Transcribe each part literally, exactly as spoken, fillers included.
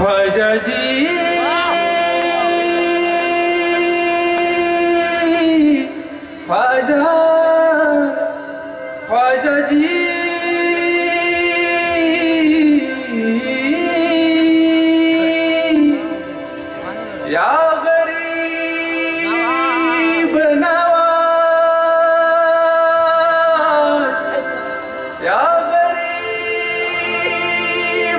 ख्वाजा जी ख्वाजा ख्वाजा जी या गरीब नवाज या गरीब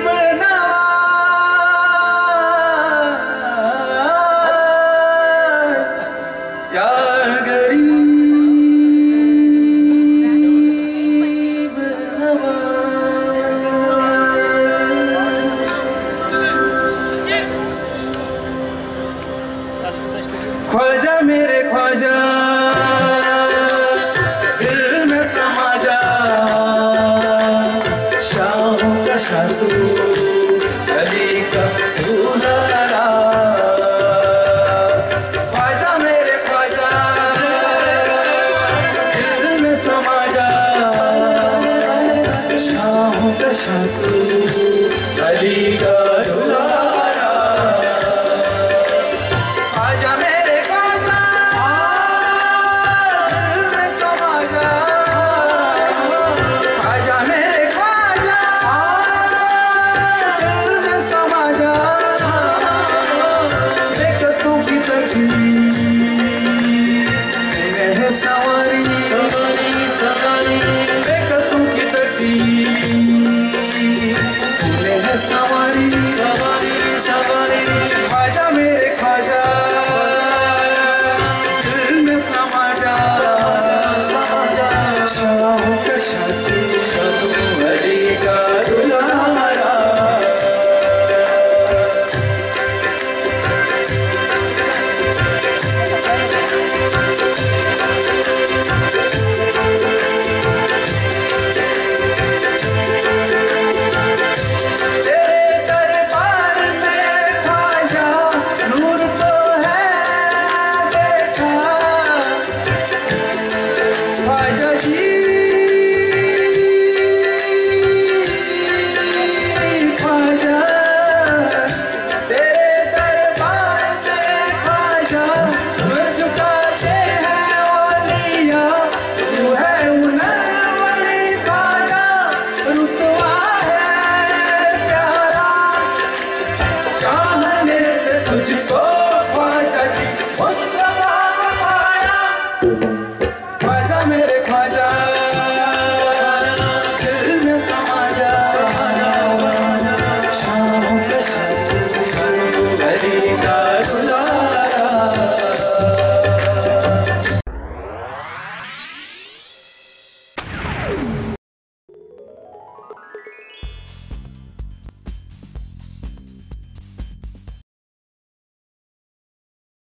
नवाज या गरीब नवाज। ख्वाजा मेरे ख्वाजा दिल में समा जा, शाहों का शाह तू अली का दूल्हा। ख्वाजा मेरे ख्वाजा दिल में समा जा, शाहों का शाह तू अली का दूल्हा।